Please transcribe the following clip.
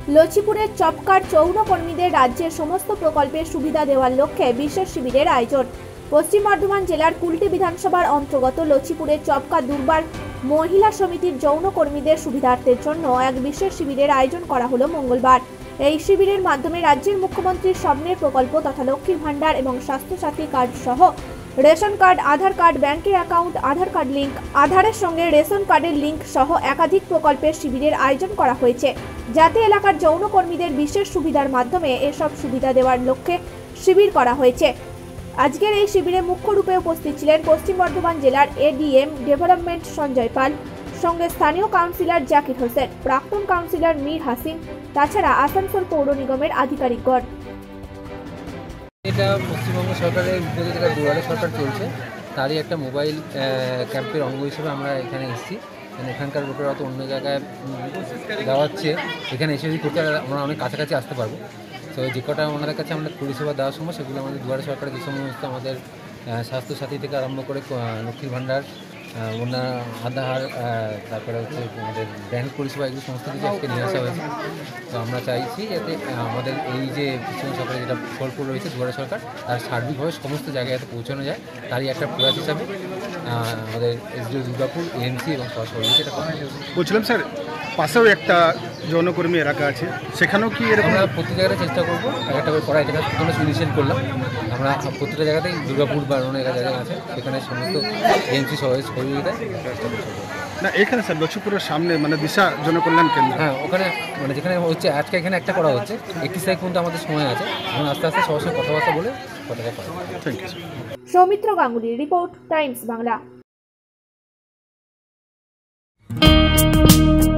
লচিপুরের চপকার যৌনকর্মীদের রাজ্যের সমস্ত প্রকল্পের সুবিধা দেওয়ার লক্ষ্যে বিশেষ শিবিরের আয়োজন। পশ্চিম বর্ধমান জেলার কুলটি বিধানসভার অন্তর্গত লচিপুরের চপকা দুর্বার মহিলা সমিতির যৌনকর্মীদের সুবিধার্থের জন্য এক বিশেষ শিবিরের আয়োজন করা হলো মঙ্গলবার। এই শিবিরের মাধ্যমে রাজ্যের মুখ্যমন্ত্রীর স্বপ্নের প্রকল্প তথা লক্ষ্মীর ভান্ডার এবং স্বাস্থ্যসাথী কার্ড সহ রেশন কার্ড, আধার কার্ড, ব্যাংকের অ্যাকাউন্ট, আধার কার্ড লিঙ্ক, আধারের সঙ্গে রেশন কার্ডের লিঙ্ক সহ একাধিক প্রকল্পের শিবিরের আয়োজন করা হয়েছে, যাতে এলাকার যৌনকর্মীদের বিশেষ সুবিধার মাধ্যমে এসব সুবিধা দেওয়ার লক্ষ্যে শিবির করা হয়েছে। আজকের এই শিবিরে মুখ্য রূপে উপস্থিত ছিলেন পশ্চিম বর্ধমান জেলার এডিএম ডেভেলপমেন্ট সঞ্জয় পাল, সঙ্গে স্থানীয় কাউন্সিলর জাকির হোসেন, প্রাক্তন কাউন্সিলর মীর হাসিন, তাছাড়া আসানসোল পৌর নিগমের আধিকারিকগণ। এটা পশ্চিমবঙ্গ সরকারের উদ্যোগে যেটা দুয়ারে সরকার চলছে তারই একটা মোবাইল ক্যাম্পের অঙ্গ হিসেবে আমরা এখানে এসেছি। এখানকার লোকেরা অত অন্য জায়গায় দেওয়াচ্ছে, এখানে এসে যদি করতে আমরা অনেক কাছাকাছি আসতে পারবো। তো যে কটা ওনাদের কাছে আমরা পরিষেবা দেওয়ার সময় সেগুলো আমাদের দুয়ারে সরকারের যে সমস্ত আমাদের স্বাস্থ্যসাথী থেকে আরম্ভ করে লক্ষ্মীর ভাণ্ডার, আধার, তারপরে হচ্ছে আমাদের ব্যাংক পরিষেবা, এগুলো সমস্ত কিছু আজকে নিয়ে আসা হয়েছে। তো আমরা চাইছি যাতে আমাদের এই যে পশ্চিমবঙ্গ সরকারের যেটা প্রকল্প রয়েছে দুয়ারে সরকার, তার সার্বিকভাবে সমস্ত জায়গায় যাতে পৌঁছানো যায়, তারই একটা প্রয়াস হিসাবে আমাদের এসডিও দুর্গাপুর, এএমসি এবং সহসভাপতি এটা কথা বলছিলাম। স্যার, পাশেও একটা যৌনকর্মী এলাকা আছে, সেখানেও কি এরকম? আমরা প্রতি জায়গায় চেষ্টা করবো একটা করে করা। এটা প্রথমে ইনিশিয়েট করলাম আমরা প্রতিটা জায়গাতেই, দুর্গাপুর বা অন্য জায়গা আছে সেখানে সমস্ত এএমসি সহযোগিতায় চেষ্টা করতে। না, এখানে স্যার লক্ষ্মীপুরের সামনে মানে দিশা জনকল্যাণ কেন্দ্র, হ্যাঁ ওখানে মানে যেখানে হচ্ছে আজকে এখানে একটা করা হচ্ছে, 31 তারিখ পর্যন্ত আমাদের সময় আছে, এবং আস্তে আস্তে সবার সঙ্গে কথাবার্তা বলে কথাটা করা। Thank you. সৌমিত্র গাঙ্গুলির রিপোর্ট, টাইমস বাংলা।